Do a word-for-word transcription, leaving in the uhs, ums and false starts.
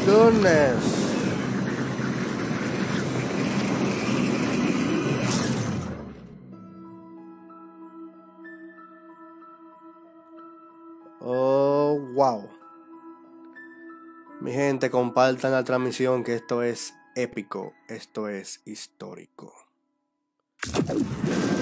goodness. Oh, wow. Mi gente, compartan la transmisión, que esto es épico, esto es histórico.